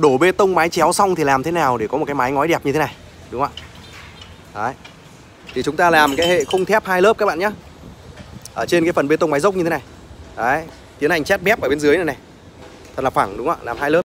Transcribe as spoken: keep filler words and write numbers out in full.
đổ bê tông mái chéo xong thì làm thế nào để có một cái mái ngói đẹp như thế này, đúng không ạ? Đấy. Thì chúng ta làm cái hệ khung thép hai lớp các bạn nhé. Ở trên cái phần bê tông mái dốc như thế này. Đấy, tiến hành chét mép ở bên dưới này này. Thật là phẳng đúng không ạ? Làm hai lớp.